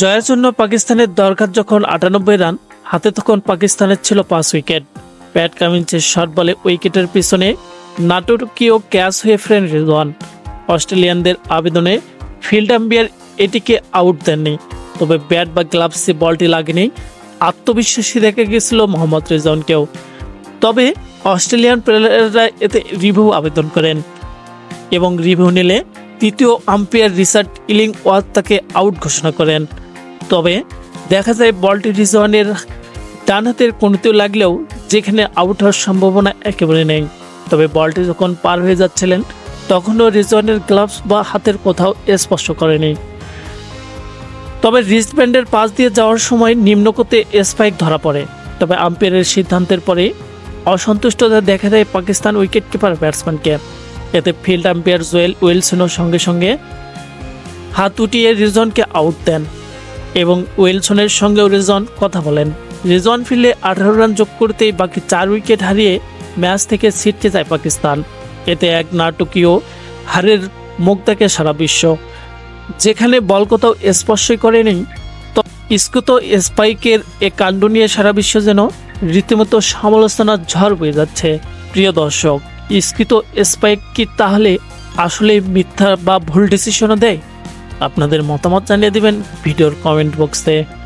জয়ের জন্য পাকিস্তানের দরকার যখন ৯৮ রান, হাতে তখন পাকিস্তানের ছিল ৫ উইকেট। প্যাট কামিন্সের শট বলে উইকেটের পিছনে নাটকীয় ক্যাচ হয়ে ফেরেন রিজওয়ান। অস্ট্রেলিয়ানদের আবেদনে ফিল্ড আম্পায়ার এটিকে আউট দেননি, তবে ব্যাট বা গ্লাভসে বলটি লাগেনি। আত্মবিশ্বাসী দেখা গিয়েছিল মোহাম্মদ রিজওয়ানকেও। তবে অস্ট্রেলিয়ান প্লেয়াররা এতে রিভিউ আবেদন করেন এবং রিভিউ নিলে তৃতীয় আম্পায়ার রিচার্ড ইলিংওয়ার্থ তাকে আউট ঘোষণা করেন। তবে দেখা যায় বলটি রিজওয়ানের ডান হাতের কোণেতেও লাগলেও যেখানে আউট হওয়ার সম্ভাবনা একেবারে নেই। তবে বলটি যখন পার হয়ে যাচ্ছিলেন তখনও রিজওয়ানের গ্লাভস বা হাতের কোথাও স্পর্শ করেনি। তবে রিস্টব্যান্ডের পাশ দিয়ে যাওয়ার সময় নিম্নকোতে স্পাইক ধরা পড়ে। তবে আম্পায়ারের সিদ্ধান্তের পরে অসন্তুষ্টতা দেখা দেয় পাকিস্তান উইকেট কিপার ব্যাটসম্যানকে। এতে ফিল্ড আম্পায়ার জোয়েল উইলসনও সঙ্গে সঙ্গে হাত উঠিয়ে রিজওয়ানকে আউট দেন এবং উইলসনের সঙ্গেও রিজওয়ান কথা বলেন। রিজওয়ান ফিল্ডে ১৮ রান যোগ করতেই বাকি ৪ উইকেট হারিয়ে ম্যাচ থেকে ছিটকে যায় পাকিস্তান। এতে এক নাটকীয় হারের মুখ দেখে সারা বিশ্ব, যেখানে বল কোথাও স্পর্শই করেনি। তো স্কুত স্পাইকের এ কাণ্ড নিয়ে সারা বিশ্ব যেন রীতিমতো সমালোচনার ঝড় বয়ে যাচ্ছে। প্রিয় দর্শক, স্কুত স্পাইক কি তাহলে আসলে মিথ্যা বা ভুল ডিসিশনও দেয়? আপনাদের মতামত জানিয়ে দিবেন ভিডিওর কমেন্ট বক্সে।